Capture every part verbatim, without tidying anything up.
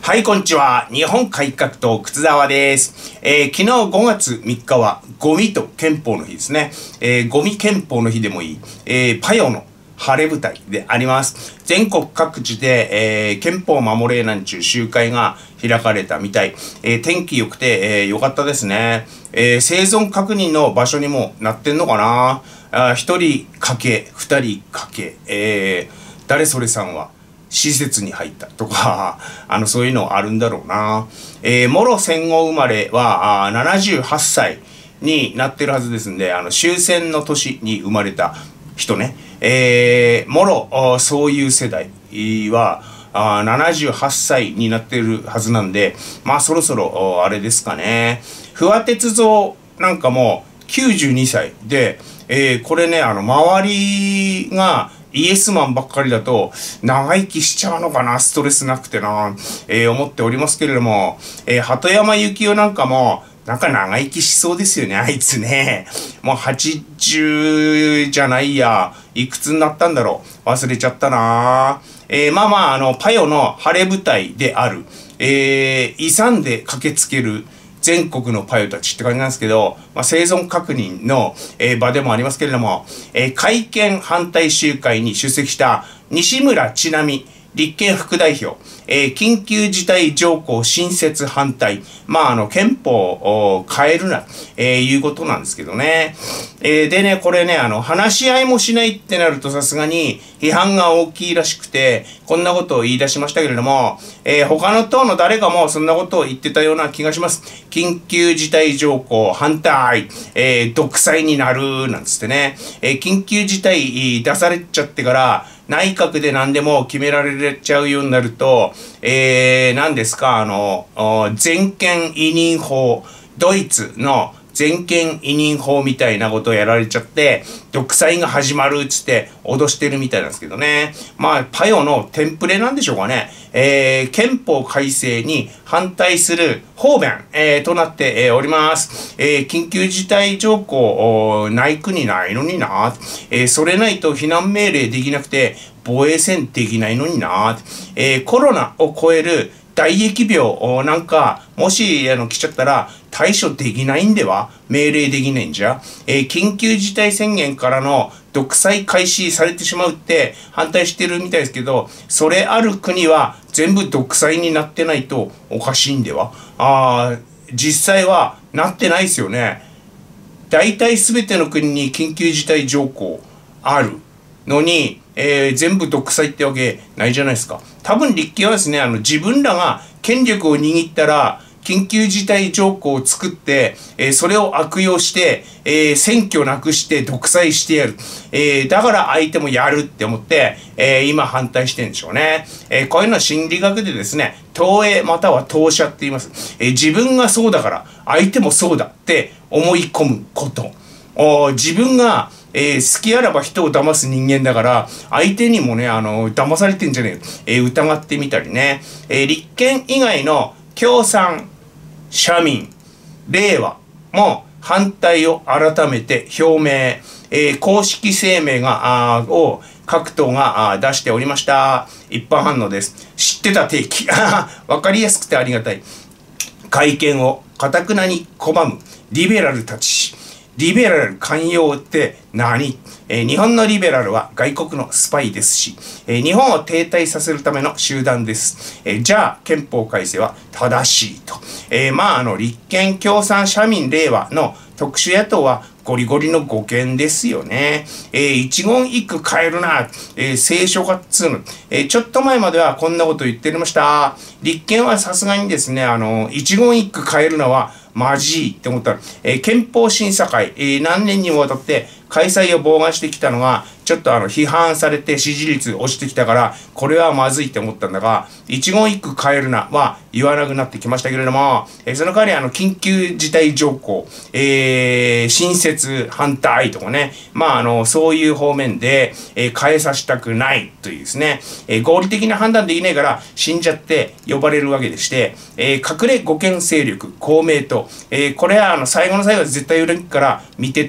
はい、こんにちは。日本改革党、靴沢です。えー、昨日ごがつみっかは、ゴミと憲法の日ですね。えー、ゴミ憲法の日でもいい。えー、パヨの晴れ舞台であります。全国各地で、えー、憲法守れなんちゅう集会が開かれたみたい。えー、天気良くて、えー、良かったですね。えー、生存確認の場所にもなってんのかなあ、一人かけ、二人かけ、えー、誰それさんは、施設に入ったとか、あの、そういうのあるんだろうな。えー、もろ戦後生まれは、あななじゅうはっさいになってるはずですんで、あの、終戦の年に生まれた人ね。えー、もろ、そういう世代は、あななじゅうはっさいになってるはずなんで、まあ、そろそろ、あれですかね。不破鉄三なんかもきゅうじゅうにさいで、えー、これね、あの、周りが、イエスマンばっかりだと長生きしちゃうのかな、ストレスなくてな、えー、思っておりますけれども、えー、鳩山幸夫なんかもなんか長生きしそうですよね、あいつね。もうはちじゅうじゃないや、いくつになったんだろう、忘れちゃったな。えー、まあまあ、あのパヨの晴れ舞台である、えー、勇んで駆けつける全国のパヨたちって感じなんですけど、まあ、生存確認の、えー、場でもありますけれども、えー、改憲反対集会に出席した西村智奈美立憲副代表、えー、緊急事態条項新設反対。まあ、あの、憲法を変えるな、えー、いうことなんですけどね。えー、でね、これね、あの、話し合いもしないってなるとさすがに批判が大きいらしくて、こんなことを言い出しましたけれども、えー、他の党の誰かもそんなことを言ってたような気がします。緊急事態条項反対、えー、独裁になる、なんつってね。えー、緊急事態出されちゃってから、内閣で何でも決められちゃうようになると、えー、何ですか、あの、全権委任法、ドイツの全権委任法みたいなことをやられちゃって、独裁が始まるっつって脅してるみたいなんですけどね。まあ、パヨのテンプレなんでしょうかね。えー、憲法改正に反対する方便、えー、となって、えー、おります。えー、緊急事態条項、ない国ないのにな。えー、それないと避難命令できなくて、防衛戦できないのにな。えー、コロナを超える大疫病なんか、もし、あの、来ちゃったら、対処できないんでは命令できないんじゃ、えー、緊急事態宣言からの独裁開始されてしまうって反対してるみたいですけど、それある国は全部独裁になってないとおかしいんでは。あ実際はなってないですよね。大体全ての国に緊急事態条項あるのに、えー、全部独裁ってわけないじゃないですか。多分立憲はですね、あの自分らが権力を握ったら緊急事態条項を作って、えー、それを悪用して、えー、選挙なくして独裁してやる。えー、だから相手もやるって思って、えー、今反対してるんでしょうね。えー、こういうのは心理学でですね、投影または投射って言います。えー、自分がそうだから相手もそうだって思い込むこと。お自分がえー、好きあらば人を騙す人間だから、相手にもね、あの、騙されてんじゃねえ、えー、疑ってみたりね。えー、立憲以外の共産、社民、令和も反対を改めて表明、えー、公式声明が、あを各党があ出しておりました。一般反応です。知ってた定期。わかりやすくてありがたい。改憲を堅くなに拒むリベラルたち。リベラル寛容って何？えー、日本のリベラルは外国のスパイですし、えー、日本を停滞させるための集団です。えー、じゃあ憲法改正は正しいと。えー、まああの立憲共産社民令和の特殊野党はゴリゴリの護憲ですよね。えー、一言一句変えるな。えー、聖書がっつうの。えー、ちょっと前まではこんなこと言ってました。立憲はさすがにですね、あの、一言一句変えるのはマジって思ったら、えー、憲法審査会、えー、何年にもわたって開催を妨害してきたのが、ちょっとあの、批判されて支持率落ちてきたから、これはまずいって思ったんだが、一言一句変えるなは言わなくなってきましたけれども、えー、その代わりあの、緊急事態条項、えー、新設反対とかね、まああの、そういう方面で、えー、変えさせたくないというですね、えー、合理的な判断できないから死んじゃって呼ばれるわけでして、えー、隠れ護憲勢力、公明党、えー、これはあの、最後の最後は絶対売れるから見てて、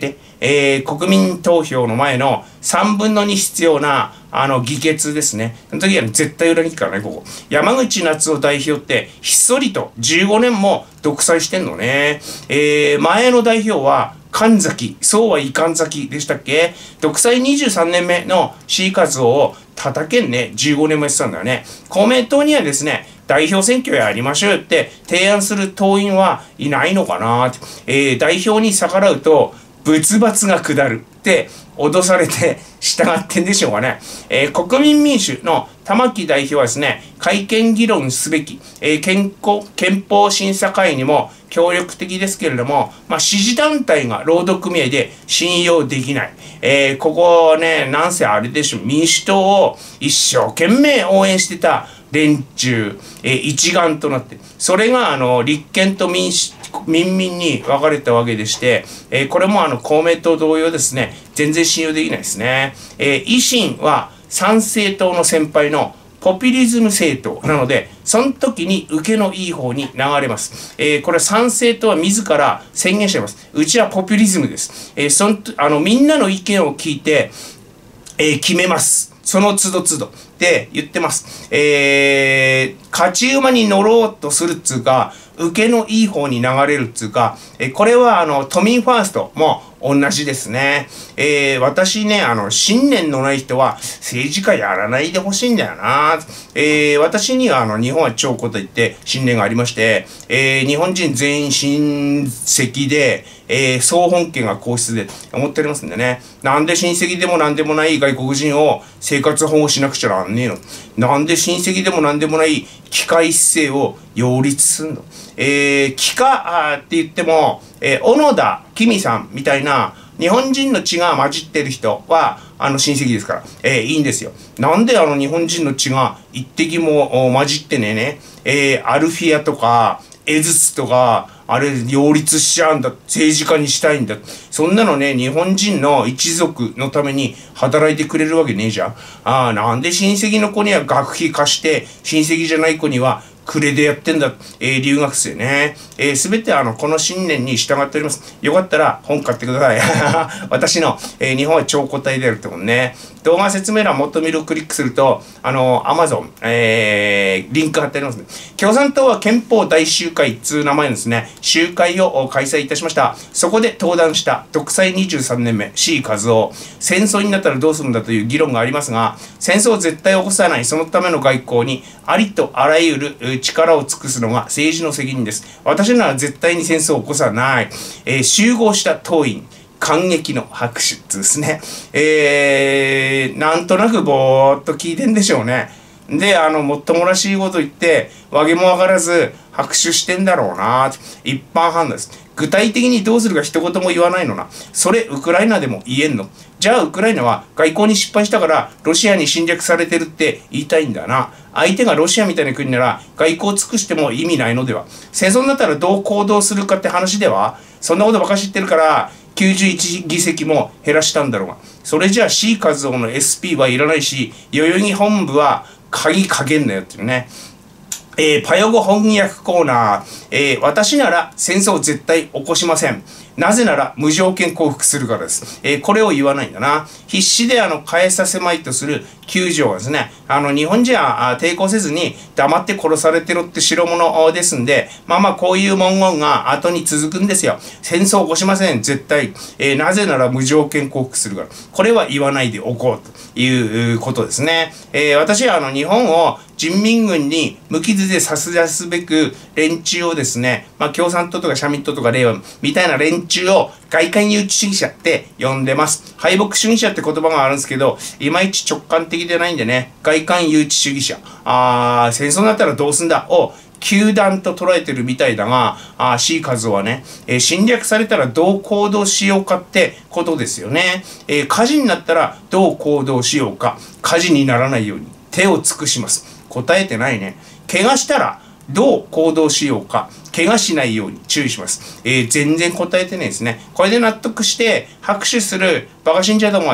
えー、国民投票の前のさんぶんのに必要な、あの、議決ですね。その時は絶対裏切るからね、ここ。山口夏夫代表って、ひっそりとじゅうごねんも独裁してんのね。えー、前の代表は、神崎、そうはいかんざきでしたっけ？独裁にじゅうさんねんめの C 活動を叩けんね、じゅうごねんもやってたんだよね。公明党にはですね、代表選挙やりましょうよって提案する党員はいないのかなって、えー、代表に逆らうと、仏罰が下るって脅されて従ってんでしょうかね。えー、国民民主の玉木代表はですね、改憲議論すべき、えー、健康、憲法審査会にも協力的ですけれども、まあ、支持団体が労働組合で信用できない。えー、ここね、なんせあれでしょ、民主党を一生懸命応援してた連中、えー、一丸となって、それがあの立憲と民主、民民に分かれたわけでして、えー、これもあの公明党同様ですね、全然信用できないですね。えー、維新は参政党の先輩のポピュリズム政党なので、その時に受けのいい方に流れます。えー、これ参政党は自ら宣言しています。うちはポピュリズムです。えー、そのあのみんなの意見を聞いて、えー、決めます。その都度都度って言ってます。えー、勝ち馬に乗ろうとするっつうか、受けのいい方に流れるっつうか、えー、これはあの都民ファーストも同じですね。えー、私ね、あの、信念のない人は政治家やらないでほしいんだよな。えー、私にはあの、日本は超古と言って信念がありまして、えー、日本人全員親戚で、えー、総本家が皇室で思っておりますんでね。なんで親戚でもなんでもない外国人を生活保護しなくちゃなんねえの。なんで親戚でもなんでもない帰化一世を擁立すんの。えー、帰化って言っても、えー、小野田公さんみたいな日本人の血が混じってる人はあの親戚ですから、えー、いいんですよ。なんであの日本人の血が一滴も混じってねえね、えー、アルフィアとかエズツとかあれ擁立しちゃうんだ、政治家にしたいんだ、そんなのね、日本人の一族のために働いてくれるわけねえじゃん。ああ、なんで親戚の子には学費貸して親戚じゃない子にはクレでやってんだ、えー、留学生ね。えー、すべてあの、この信念に従っております。よかったら本買ってください。私の、えー、日本は超答えであるってことね。動画説明欄もっと見るをクリックすると、あの、Amazon、えー、リンク貼ってありますね。共産党は憲法大集会っつう名前のですね、集会を開催いたしました。そこで登壇した独裁にじゅうさんねんめ C 和夫、戦争になったらどうするんだという議論がありますが、戦争を絶対起こさない、そのための外交にありとあらゆる力を尽くすのが政治の責任です。私なら絶対に戦争を起こさない。えー、集合した党員、感激の拍手ですね。えー、なんとなくぼーっと聞いてんでしょうね。で、あの、もっともらしいこと言って、わけもわからず拍手してんだろうな。一般判断です。具体的にどうするか一言も言わないのな。それ、ウクライナでも言えんの。じゃあ、ウクライナは外交に失敗したから、ロシアに侵略されてるって言いたいんだな。相手がロシアみたいな国なら、外交を尽くしても意味ないのでは。戦争になったらどう行動するかって話では、そんなことばか知ってるから、きゅうじゅういち議席も減らしたんだろうが。それじゃあ C 和夫の エスピー はいらないし、代々木本部は鍵かけんなよっていうね。えー、パヨゴ翻訳コーナー、えー、私なら戦争を絶対起こしません。なぜなら無条件降伏するからです。えー、これを言わないんだな。必死であの返させまいとするきゅう条はですね、あの日本人は抵抗せずに黙って殺されてるって代物ですんで、まあまあこういう文言が後に続くんですよ。戦争を起こしません、絶対。えー、なぜなら無条件降伏するから。これは言わないでおこうということですね。えー、私はあの日本を人民軍に無傷で差し出すべく連中をですね、まあ共産党とか社民党とか令和みたいな連中を外観誘致主義者って呼んでます。敗北主義者って言葉があるんですけど、いまいち直感的でないんでね、外観誘致主義者。あー、戦争になったらどうすんだを球団と捉えてるみたいだが、あ C 和夫はね、えー、侵略されたらどう行動しようかってことですよね。えー、火事になったらどう行動しようか。火事にならないように手を尽くします。答えてないね。怪我したらどう行動しようか。怪我しないように注意します。えー、全然答えてないですね。これで納得して拍手するバカ信者どもはですね、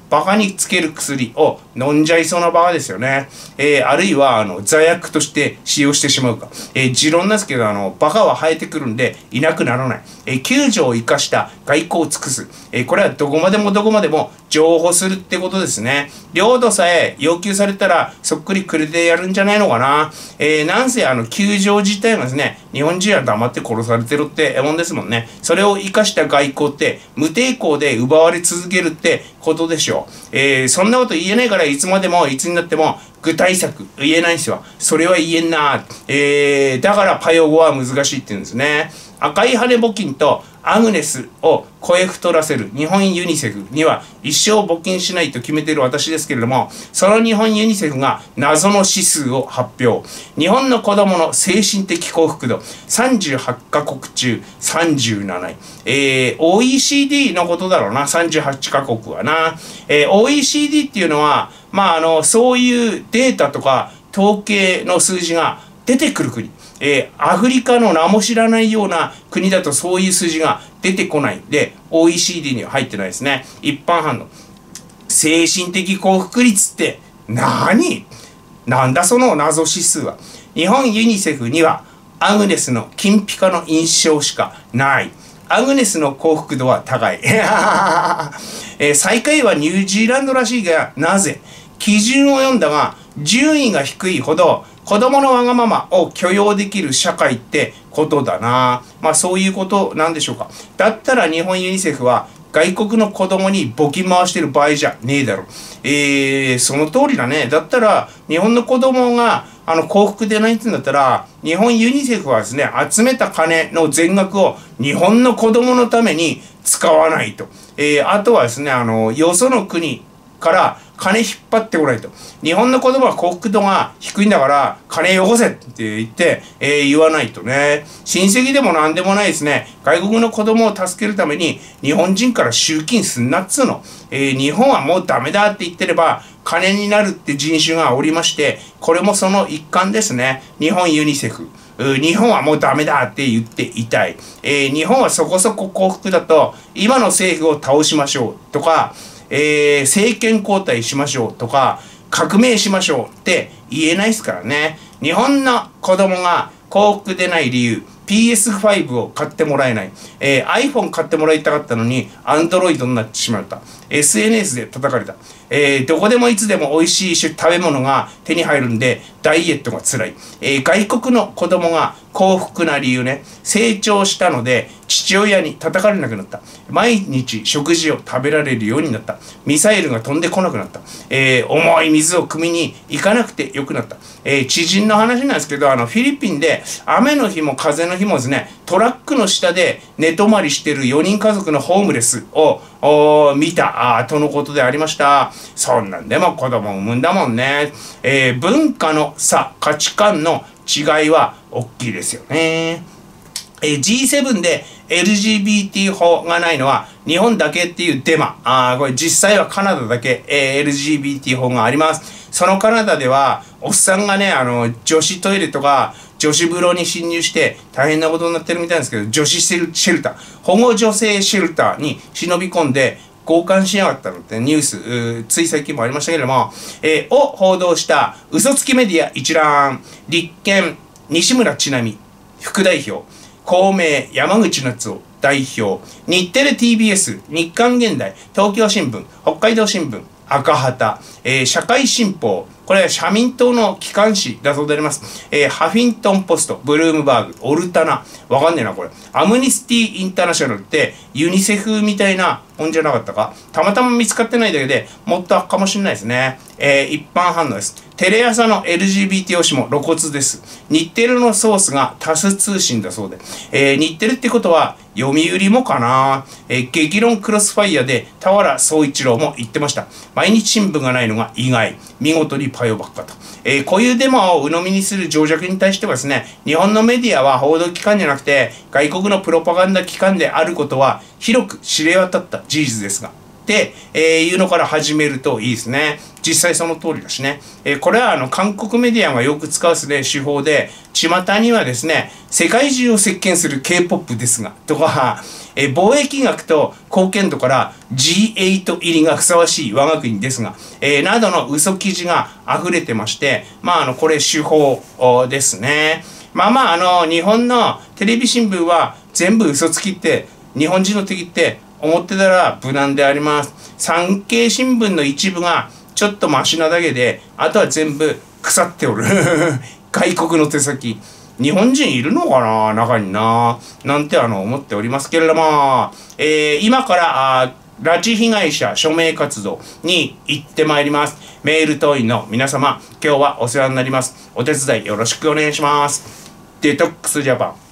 バカにつける薬を飲んじゃいそうなバカですよね。えー、あるいは、あの、座薬として使用してしまうか。えー、持論なんですけど、あの、バカは生えてくるんで、いなくならない。えー、救助を生かした外交を尽くす。えー、これはどこまでもどこまでも譲歩するってことですね。領土さえ要求されたら、そっくりくれてやるんじゃないのかな。えー、なんせ、あの、救助自体がですね、日本人は黙って殺されてるってもんですもんね。それを生かした外交って、無抵抗で奪われ続けるってことでしょう。えー、そんなこと言えないから、いつまでも、いつになっても、具体策言えないんですよ。それは言えんな。えー、だからパヨ語は難しいって言うんですね。赤い羽募金とアグネスを声太らせる日本ユニセフには一生募金しないと決めている私ですけれども、その日本ユニセフが謎の指数を発表。日本の子供の精神的幸福度さんじゅうはちカ国中さんじゅうなない。えー、オーイーシーディー のことだろうな、さんじゅうはちカ国はな。えー、オーイーシーディー っていうのは、まあ、あの、そういうデータとか統計の数字が出てくる国。えー、アフリカの名も知らないような国だとそういう数字が出てこないで オーイーシーディー には入ってないですね。一般反応。精神的幸福率って何？なんだその謎指数は。日本ユニセフにはアグネスの金ピカの印象しかない。アグネスの幸福度は高い。えー、最下位はニュージーランドらしいが、なぜ？基準を読んだが順位が低いほど子供のわがままを許容できる社会ってことだな。まあそういうことなんでしょうか。だったら日本ユニセフは外国の子供に募金回してる場合じゃねえだろ。えー、その通りだね。だったら日本の子供があの幸福でないって言うんだったら、日本ユニセフはですね、集めた金の全額を日本の子供のために使わないと。えー、あとはですね、あの、よその国から金引っ張ってこないと。日本の子供は幸福度が低いんだから金よこせって言って、えー、言わないとね。親戚でもなんでもないですね。外国の子供を助けるために日本人から集金すんなっつうの。えー、日本はもうダメだって言ってれば金になるって人種がおりまして、これもその一環ですね。日本ユニセフ。日本はもうダメだって言っていたい。えー、日本はそこそこ幸福だと今の政府を倒しましょうとか、えー、政権交代しましょうとか革命しましょうって言えないですからね。日本の子供が幸福でない理由、ピーエスファイブ を買ってもらえない、えー、iPhone 買ってもらいたかったのに Android になってしまった、 エスエヌエス で叩かれた、えー、どこでもいつでも美味しい食べ物が手に入るんでダイエットが辛い、えー、外国の子供が幸福な理由ね、成長したので父親に叩かれなくなった、毎日食事を食べられるようになった、ミサイルが飛んでこなくなった、えー、重い水を汲みに行かなくてよくなった、えー、知人の話なんですけど、あのフィリピンで雨の日も風の日もですね、トラックの下で寝泊まりしてるよにん家族のホームレスを見たとのことでありました。そんなんでも子供を産むんだもんね。えー、文化の差、価値観の違いは大きいですよね。えー、ジーセブン で エルジービーティー 法がないのは日本だけっていうデマ。あーこれ実際はカナダだけ、えー、エルジービーティー 法があります。そのカナダではおっさんがね、あの女子トイレとか女子風呂に侵入して大変なことになってるみたいですけど、女子シェルター、保護女性シェルターに忍び込んで強姦しやがったのってニュース、つい最近もありましたけれども、えー、を報道した嘘つきメディア一覧、立憲、西村智奈美、副代表、公明、山口夏夫、代表、日テレ ティービーエス、日刊現代、東京新聞、北海道新聞、赤旗、えー、社会新報、これは社民党の機関紙だそうであります。えー、ハフィントンポスト、ブルームバーグ、オルタナ、わかんねえなこれ。アムニスティ・インターナショナルってユニセフみたいなもんじゃなかったか。たまたま見つかってないだけでもっと悪かもしれないですね。えー、一般反応です。テレ朝の エルジービーティー 推しも露骨です。日テレのソースがタス通信だそうで。えー、日テレってことは読売もかな。えー、激論クロスファイヤーで田原総一郎も言ってました。毎日新聞がないのが意外。見事にパヨばっかと。えー、こういうデマを鵜呑みにする情弱に対してはですね、日本のメディアは報道機関じゃなくて外国のプロパガンダ機関であることは広く知れ渡った事実ですが。って、えー、いうのから始めるといいですね。 実際その通りだしね。えー、これはあの韓国メディアがよく使うですね、手法で、巷にはですね、世界中を席巻する K-ポップ ですが、とか、えー、貿易額と貢献度から ジーエイト 入りがふさわしい我が国ですが、えー、などの嘘記事が溢れてまして、まあ、あの、これ手法ですね。まあまあ、あの、日本のテレビ新聞は全部嘘つきって、日本人の敵って思ってたら無難であります。産経新聞の一部がちょっとマシなだけで、あとは全部腐っておる。外国の手先。日本人いるのかな中にな。なんてあの思っておりますけれども、えー、今からあ拉致被害者署名活動に行ってまいります。メール党員の皆様、今日はお世話になります。お手伝いよろしくお願いします。デトックスジャパン。